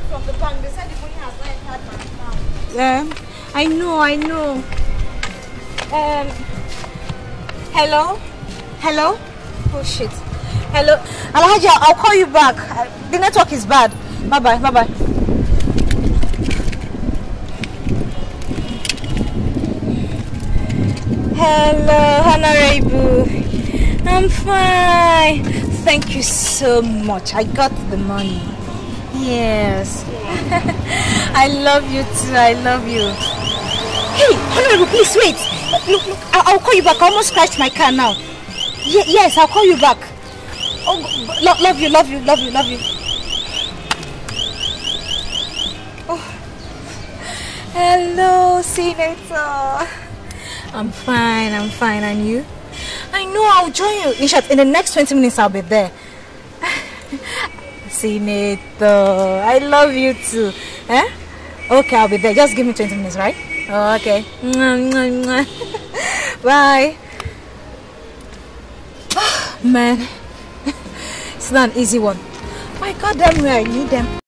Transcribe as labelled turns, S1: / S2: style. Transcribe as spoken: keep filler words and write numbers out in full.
S1: from the bank. They said the money has not entered my account.
S2: Yeah, I know, I know. Um, hello? Hello? Oh shit. Hello? Alhaji, I'll call you back. The network is bad. Bye-bye, bye-bye. Hello, Honorable. I'm fine. Thank you so much. I got the money. Yes. I love you too. I love you. Hey, Honorable, please wait. Look, look. I'll, I'll call you back. I almost scratched my car now. Ye yes, I'll call you back. Oh, lo love you, love you, love you, love you. Oh. Hello, Senator. I'm fine, I'm fine, and you? I know, I'll join you. In short, in the next twenty minutes, I'll be there. Senator, I love you too. Eh? Okay, I'll be there. Just give me twenty minutes, right? Oh, okay. Bye. Man, it's not an easy one. My God, damn, I need them.